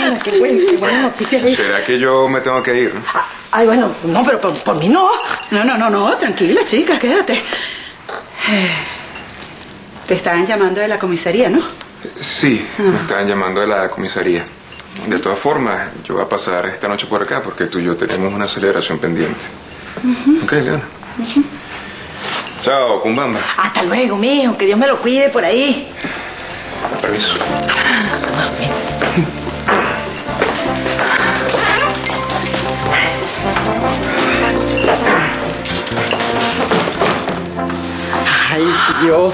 qué buena noticia. ¿Será que yo me tengo que ir? Ay, bueno, no, pero por mí no. No, tranquila, chica, quédate. Te estaban llamando de la comisaría, ¿no? Sí, me estaban llamando de la comisaría. De todas formas, yo voy a pasar esta noche por acá porque tú y yo tenemos una celebración pendiente. Ok, Leona. Chao, Cumbamba. Hasta luego, mijo. Que Dios me lo cuide por ahí. Permiso. Ay, Dios.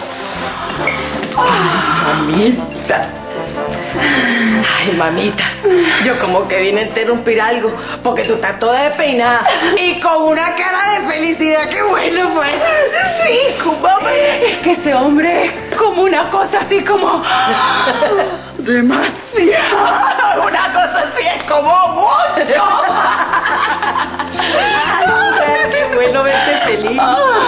Mamita. Ay, mamita, yo como que vine a interrumpir algo, porque tú estás toda despeinada y con una cara de felicidad. ¡Qué bueno, pues! Sí, Cumbamba, es que ese hombre es como una cosa así como... demasiado. Una cosa así es como mucho. Ay, qué bueno verte feliz.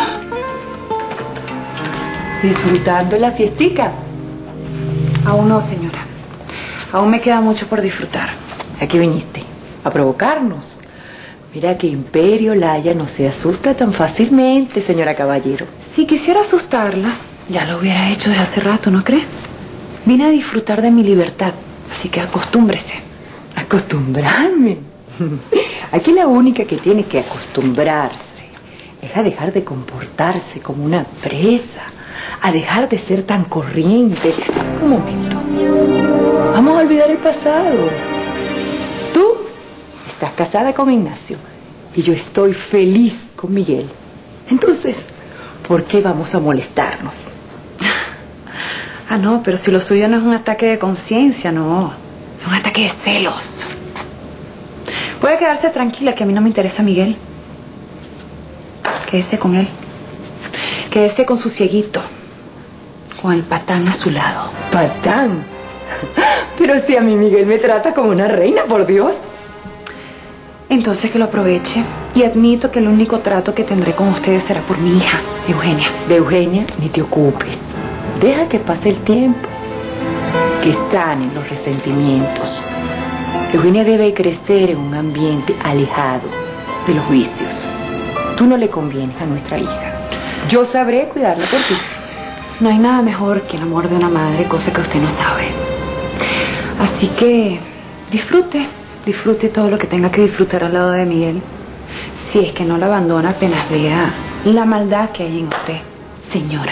¿Disfrutando la fiestica? Aún no, señora. Aún me queda mucho por disfrutar. ¿A qué viniste? ¿A provocarnos? Mira que Imperio Laya no se asusta tan fácilmente, señora Caballero. Si quisiera asustarla, ya lo hubiera hecho desde hace rato, ¿no cree? Vine a disfrutar de mi libertad, así que acostúmbrese. ¿Acostumbrarme? Aquí la única que tiene que acostumbrarse es a dejar de comportarse como una presa, a dejar de ser tan corriente. Un momento. Vamos a olvidar el pasado. Tú estás casada con Ignacio y yo estoy feliz con Miguel. Entonces, ¿por qué vamos a molestarnos? Ah, no, pero si lo suyo no es un ataque de conciencia, no. Es un ataque de celos. Puede quedarse tranquila que a mí no me interesa Miguel. Quédese con él. Quédese con su cieguito. Con el patán a su lado. ¿Patán? Pero si a mí Miguel me trata como una reina, por Dios. Entonces que lo aproveche. Y admito que el único trato que tendré con ustedes será por mi hija, Eugenia. De Eugenia ni te ocupes. Deja que pase el tiempo. Que sanen los resentimientos. Eugenia debe crecer en un ambiente alejado de los vicios. Tú no le convienes a nuestra hija. Yo sabré cuidarla por ti. No hay nada mejor que el amor de una madre, cosa que usted no sabe. Así que disfrute todo lo que tenga que disfrutar al lado de Miguel. Si es que no la abandona apenas vea la maldad que hay en usted, señora.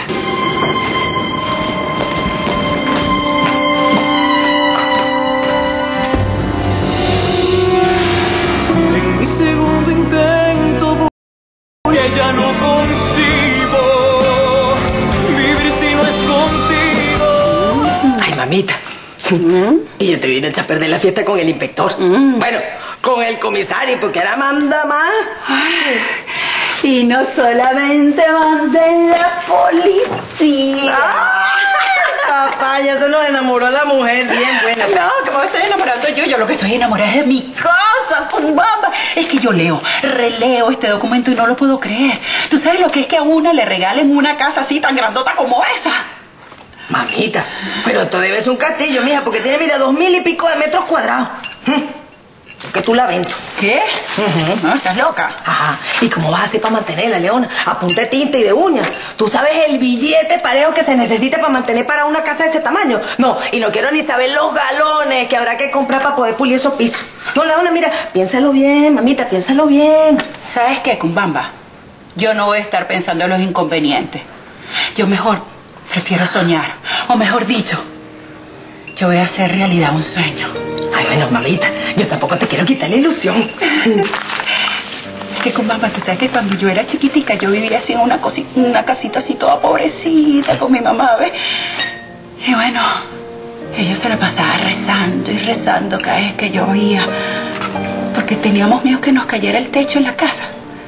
En mi segundo intento ya no concibo vivir si no es contigo. Ay, mamita. Y yo te vine a echar a perder la fiesta con el inspector. Bueno, con el comisario, porque ahora manda más. Ay. Y no solamente manda en la policía. Papá, ya se nos enamoró la mujer, bien buena. No, que me estoy enamorando yo. Yo lo que estoy enamorada es de mi casa, Cumbamba. Es que yo releo este documento y no lo puedo creer. ¿Tú sabes lo que es que a una le regalen una casa así tan grandota como esa? Mamita, pero esto debe ser un castillo, mija, porque tiene, mira, 2000 y pico de metros cuadrados. Que tú la ventas. ¿Qué? ¿No? ¿Estás loca? Ajá. ¿Y cómo vas a hacer para mantenerla, Leona? A punta de tinta y de uñas. ¿Tú sabes el billete parejo que se necesita para mantener para una casa de ese tamaño? No, y no quiero ni saber los galones que habrá que comprar para poder pulir esos pisos. No, Leona, mira, piénsalo bien, mamita, piénsalo bien. ¿Sabes qué, Cumbamba? Yo no voy a estar pensando en los inconvenientes. Yo mejor prefiero soñar. O mejor dicho, yo voy a hacer realidad un sueño. Ay, bueno, mamita, yo tampoco te quiero quitar la ilusión. Es que, Cumbamba, tú sabes que cuando yo era chiquitica yo vivía así en una casita así toda pobrecita con mi mamá, ¿ves? Y bueno, ella se la pasaba rezando y rezando cada vez que llovía, porque teníamos miedo que nos cayera el techo en la casa.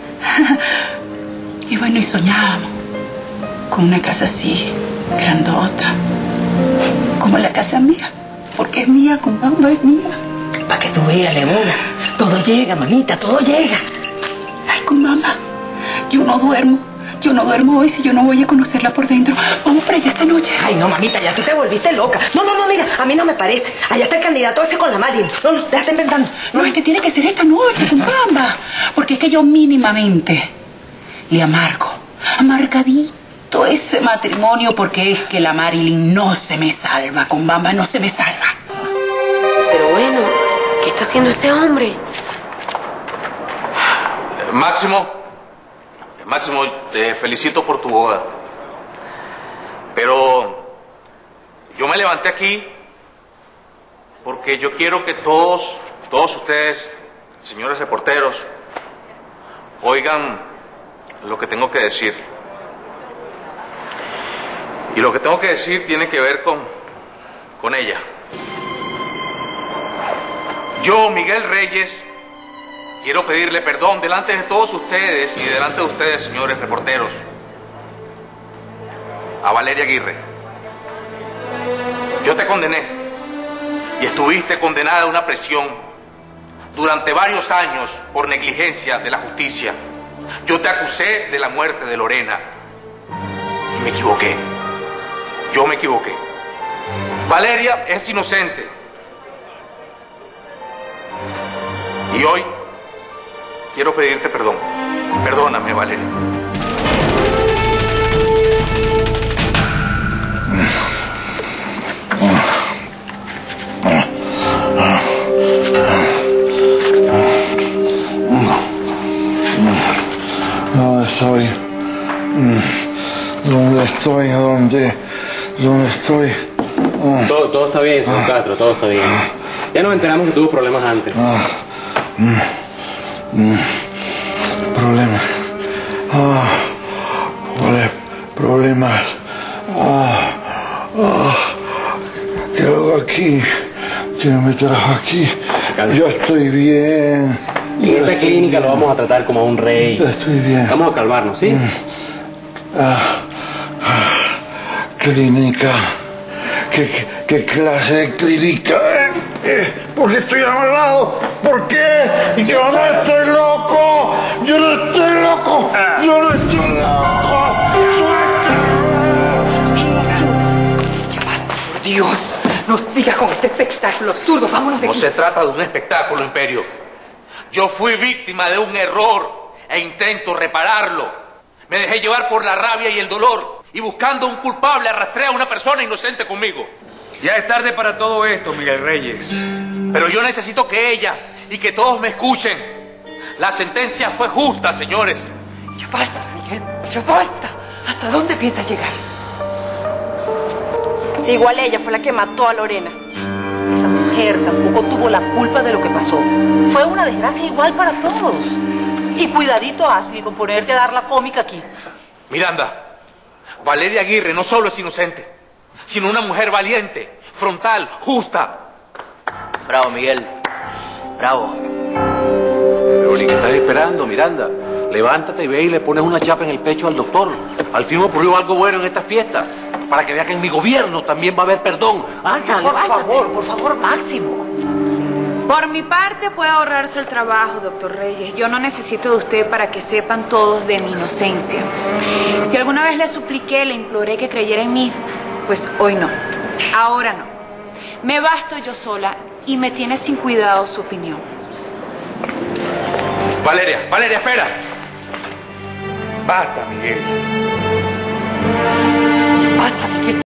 Y bueno, y soñábamos con una casa así, grandota, como la casa mía, porque es mía, Cumbamba, es mía. Para que tú veas, Leona, todo llega, mamita, todo llega. Ay, Cumbamba, yo no duermo. Yo no duermo hoy si yo no voy a conocerla por dentro. Vamos para allá esta noche. Ay, no, mamita, ya tú te volviste loca. No, mira, a mí no me parece. Allá está el candidato ese con la Marilyn. No, déjate inventando. No, es que tiene que ser esta noche, con Bamba. Porque es que yo mínimamente le amargadito ese matrimonio, porque es que la Marilyn no se me salva, con Bamba no se me salva. Pero bueno, ¿qué está haciendo ese hombre? Máximo, te felicito por tu boda. Pero yo me levanté aquí porque yo quiero que todos ustedes, señores reporteros, oigan lo que tengo que decir. Y lo que tengo que decir tiene que ver con ella. Yo, Miguel Reyes, quiero pedirle perdón delante de todos ustedes y delante de ustedes, señores reporteros, a Valeria Aguirre. Yo te condené y estuviste condenada a una prisión durante varios años por negligencia de la justicia. Yo te acusé de la muerte de Lorena y me equivoqué. Yo me equivoqué. Valeria es inocente. Y hoy quiero pedirte perdón. Perdóname, Valeria. ¿Dónde estoy? ¿Dónde estoy? Todo está bien, señor Castro, todo está bien. Ya nos enteramos que tuvo problemas antes. Problemas. Problemas. ¿Qué hago aquí? ¿Qué me trajo aquí? Yo estoy bien. En esta clínica lo vamos a tratar como a un rey. Estoy bien. Vamos a calmarnos, ¿sí? Clínica. ¿Qué clase de clínica? ¿Por qué estoy amarrado? ¿Por qué? Y que no estoy loco. Yo no estoy loco. Yo no estoy loco. Ya basta, por Dios. No sigas con este espectáculo absurdo. Vámonos de No aquí. se trata de un espectáculo, Imperio. Yo fui víctima de un error e intento repararlo. Me dejé llevar por la rabia y el dolor y buscando un culpable arrastré a una persona inocente conmigo. Ya es tarde para todo esto, Miguel Reyes. Pero yo necesito que ella y que todos me escuchen. La sentencia fue justa, señores. Ya basta, Miguel. Ya basta. ¿Hasta dónde piensas llegar? Si igual ella fue la que mató a Lorena. Esa mujer tampoco tuvo la culpa de lo que pasó. Fue una desgracia igual para todos. Y cuidadito, Ashley, con ponerte a dar la cómica aquí. Miranda, Valeria Aguirre no solo es inocente, sino una mujer valiente, frontal, justa. Bravo, Miguel. Bravo. Pero ni que estás esperando, Miranda. Levántate y ve y le pones una chapa en el pecho al doctor. Al fin ocurrió algo bueno en esta fiesta. Para que vea que en mi gobierno también va a haber perdón. Ándale, Por favor, Máximo. Por mi parte puede ahorrarse el trabajo, doctor Reyes. Yo no necesito de usted para que sepan todos de mi inocencia. Si alguna vez le supliqué, le imploré que creyera en mí, pues hoy no. Ahora no. Me basto yo sola y me tiene sin cuidado su opinión. Valeria, espera. Basta, Miguel. Ya basta, Miguel.